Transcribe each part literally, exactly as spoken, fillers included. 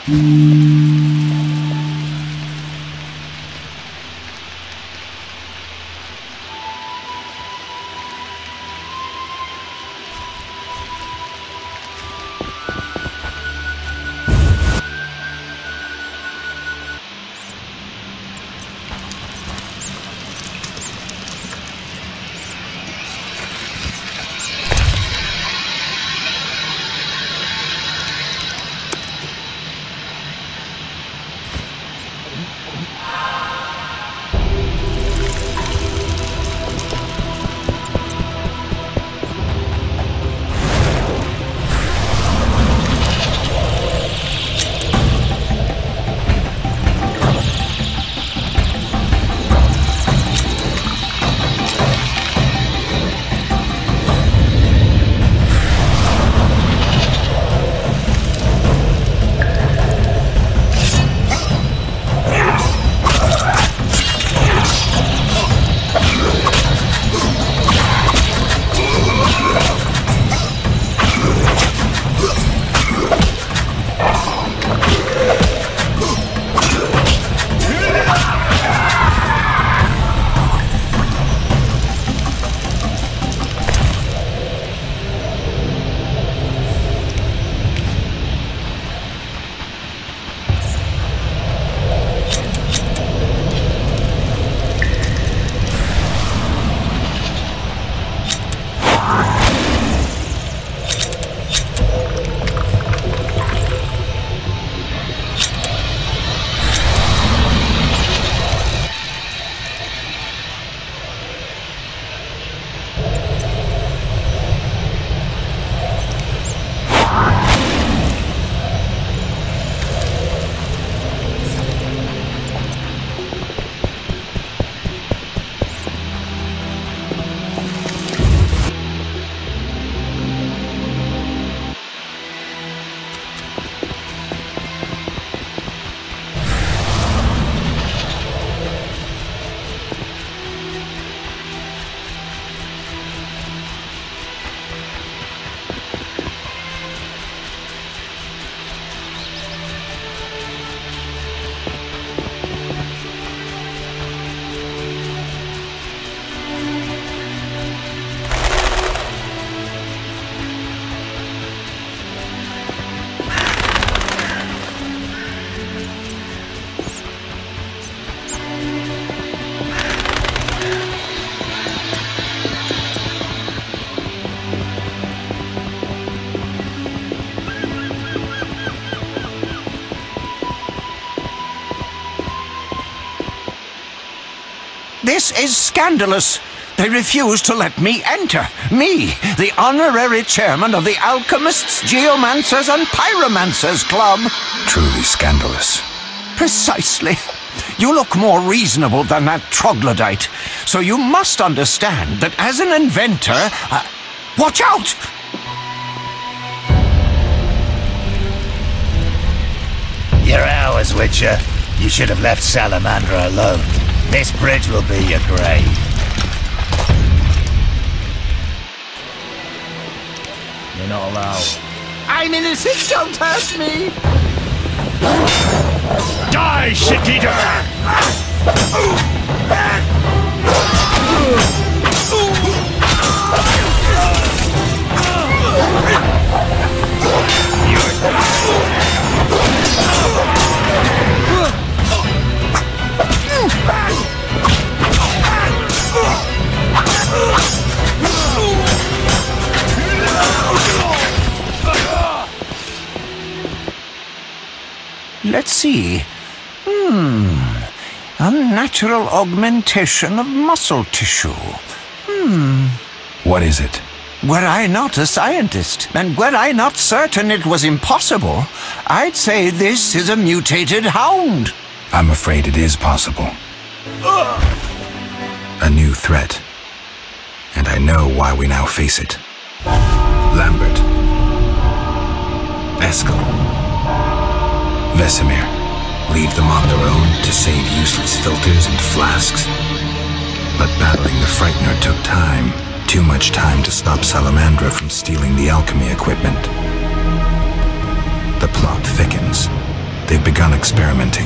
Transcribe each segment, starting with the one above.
This is scandalous. They refuse to let me enter. Me, the honorary chairman of the Alchemists, Geomancers and Pyromancers Club. Truly scandalous. Precisely. You look more reasonable than that troglodyte, so you must understand that as an inventor... Uh, watch out! You're ours, Witcher. You should have left Salamandra alone. This bridge will be your grave. You're not allowed. I'm innocent, don't hurt me! Die, shit-eater! Let's see. Hmm. Unnatural augmentation of muscle tissue. Hmm. What is it? Were I not a scientist, and were I not certain it was impossible, I'd say this is a mutated hound. I'm afraid it is possible. A new threat. And I know why we now face it. Lambert. Eskel. Vesemir. Leave them on their own to save useless filters and flasks. But battling the Frightener took time. Too much time to stop Salamandra from stealing the alchemy equipment. The plot thickens. They've begun experimenting.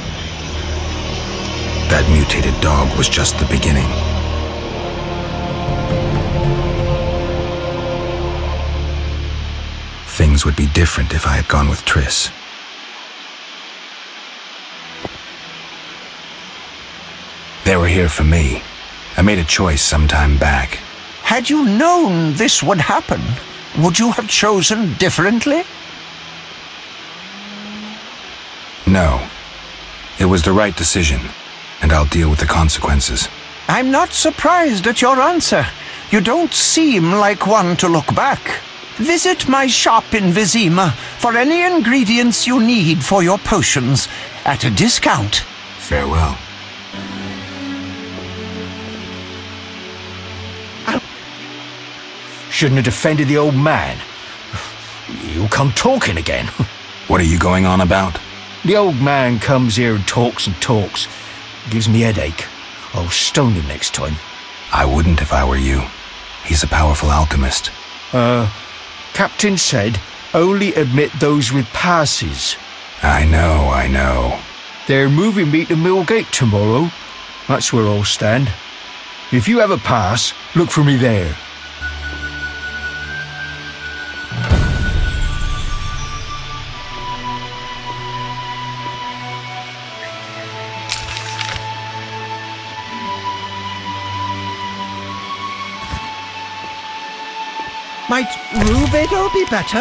That mutated dog was just the beginning. Things would be different if I had gone with Triss. They were here for me. I made a choice some time back. Had you known this would happen, would you have chosen differently? No. It was the right decision, and I'll deal with the consequences. I'm not surprised at your answer. You don't seem like one to look back. Visit my shop in Vizima for any ingredients you need for your potions at a discount. Farewell. Shouldn't have defended the old man. You come talking again. What are you going on about? The old man comes here and talks and talks. Gives me a headache. I'll stone him next time. I wouldn't if I were you. He's a powerful alchemist. Uh, Captain said only admit those with passes. I know, I know. They're moving me to Millgate tomorrow. That's where I'll stand. If you have a pass, look for me there. Might Rubedo be better?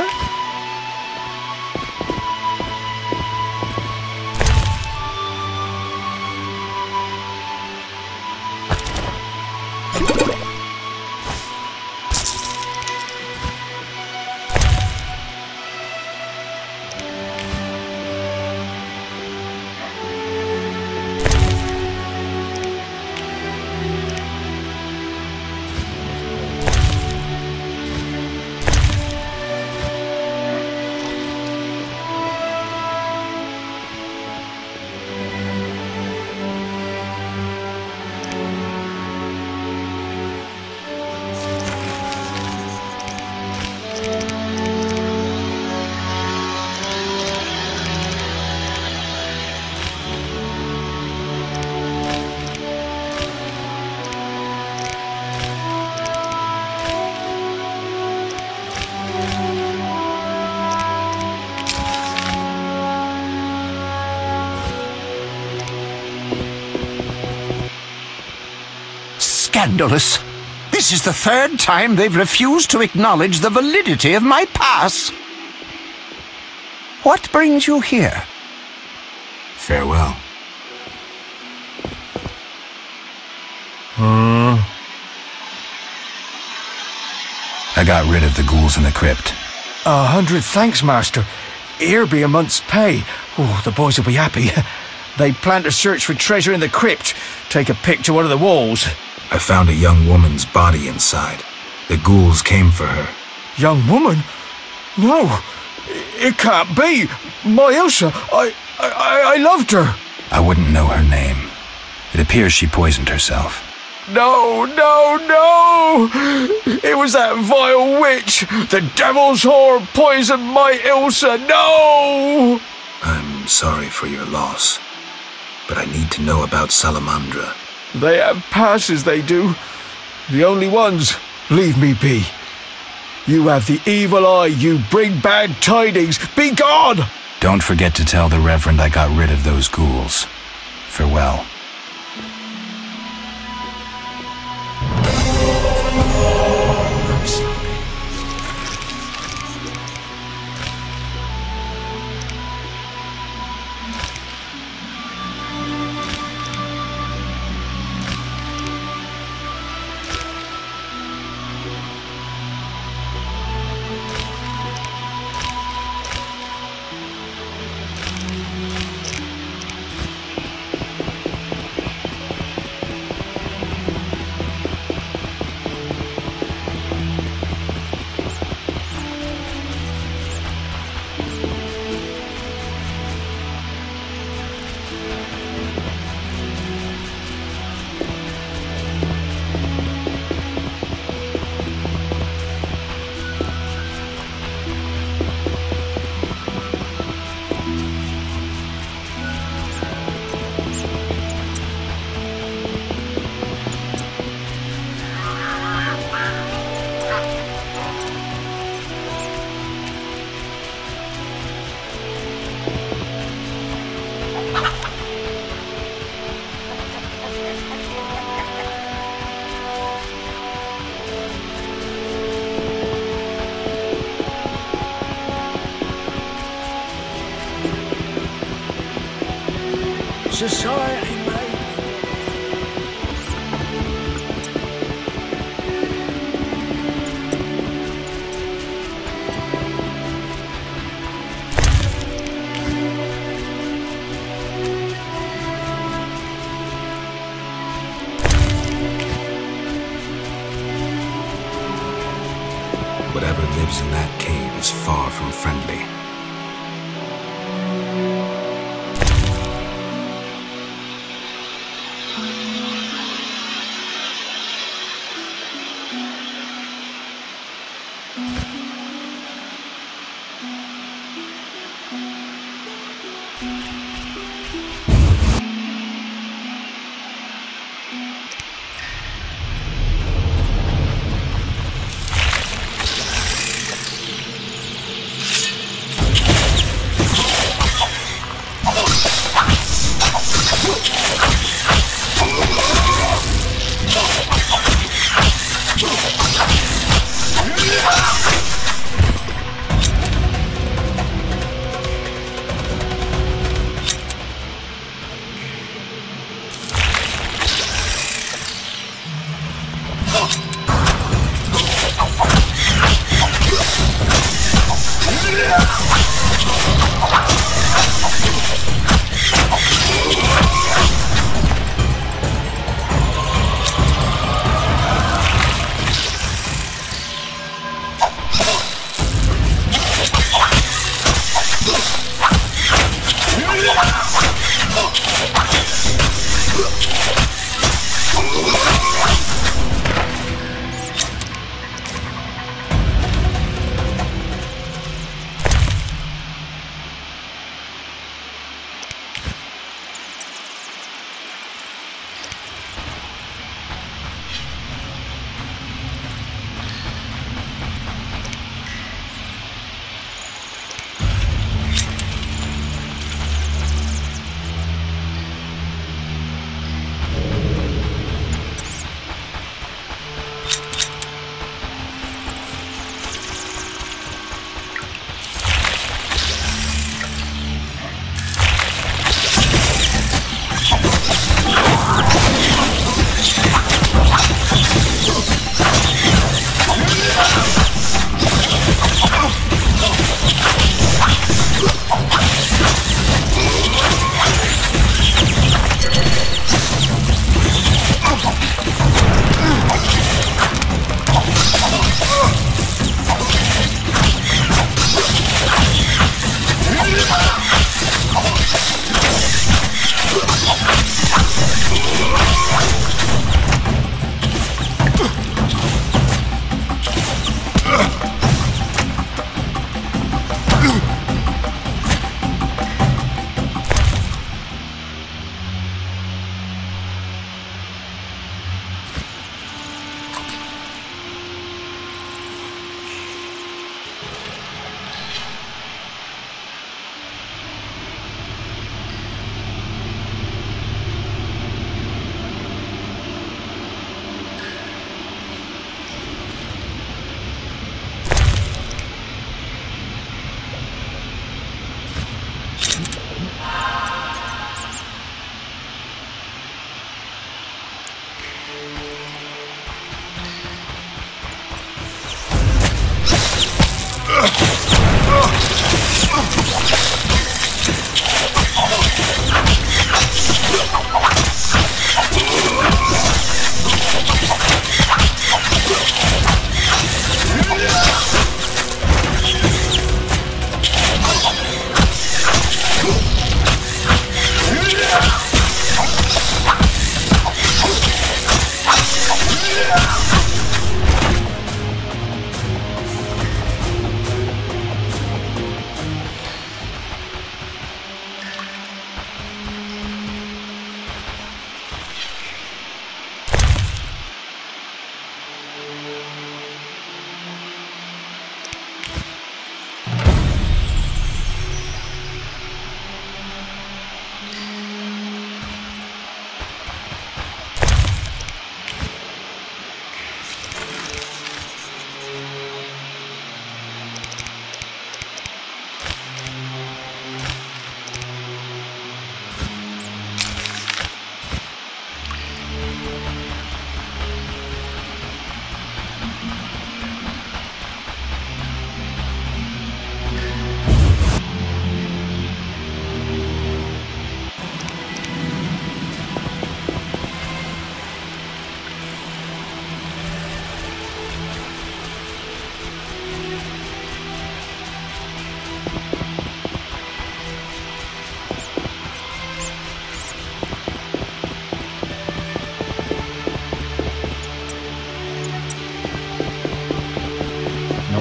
Scandalous. This is the third time they've refused to acknowledge the validity of my pass. What brings you here? Farewell. Uh. I got rid of the ghouls in the crypt. A hundred thanks, Master. Here be a month's pay. Oh, the boys will be happy. They plan to search for treasure in the crypt. Take a pic to one of the walls. I found a young woman's body inside. The ghouls came for her. Young woman? No, it can't be. My Ilsa, I, I, I loved her. I wouldn't know her name. It appears she poisoned herself. No, no, no! It was that vile witch! The devil's whore poisoned my Ilsa! No! I'm sorry for your loss, but I need to know about Salamandra. They have passes, they do. The only ones. Leave me be. You have the evil eye, you bring bad tidings. Be gone! Don't forget to tell the Reverend I got rid of those ghouls. Farewell. society made. Whatever lives in that cave is far from friendly.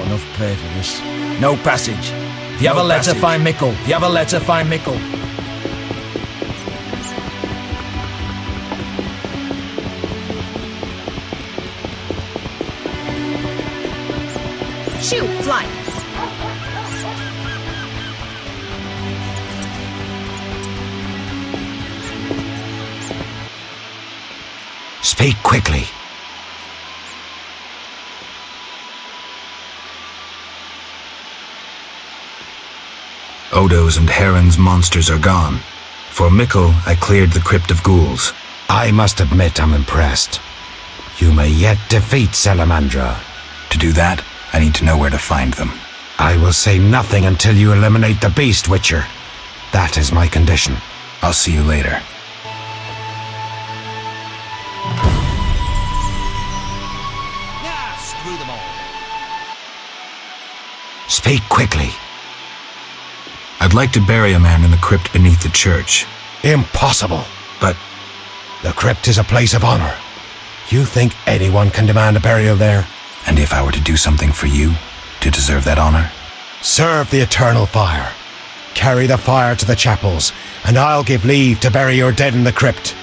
got enough pay for this. No passage. If you have No a letter, passage. find Mickle. If you have a letter, find Mickle. Shoot, fly. Speak quickly. Odo's and Heron's monsters are gone. For Mickle, I cleared the Crypt of Ghouls. I must admit I'm impressed. You may yet defeat Salamandra. To do that, I need to know where to find them. I will say nothing until you eliminate the Beast Witcher. That is my condition. I'll see you later. Speak quickly. I'd like to bury a man in the crypt beneath the church. Impossible. But The crypt is a place of honor. You think anyone can demand a burial there? and if I were to do something for you to deserve that honor? Serve the eternal fire. Carry the fire to the chapels, and I'll give leave to bury your dead in the crypt.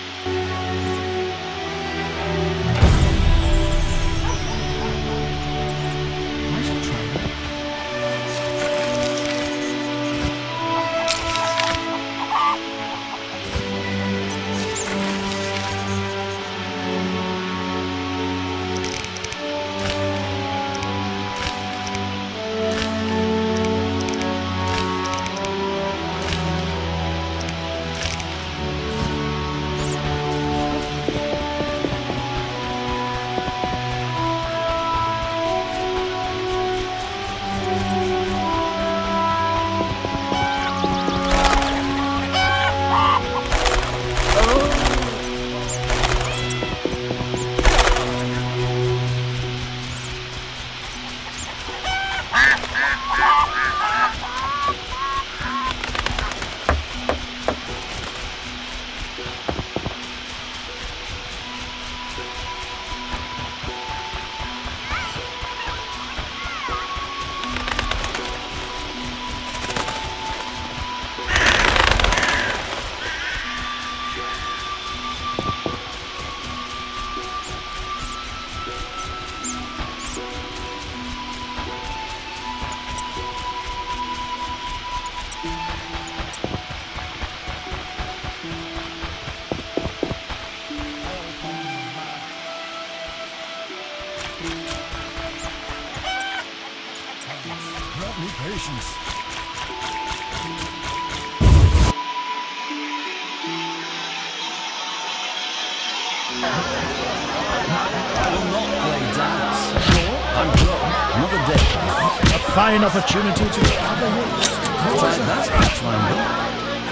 Fine opportunity to cover your Try that Pathfinder.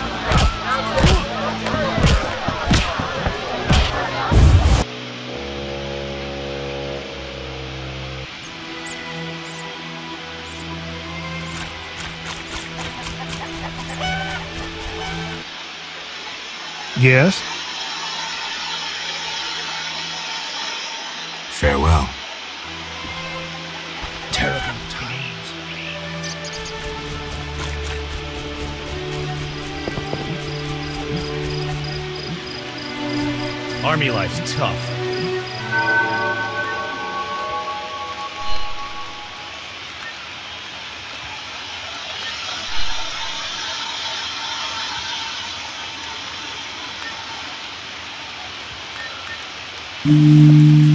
Yes? Farewell. Terrible times. Army life's tough. Mm.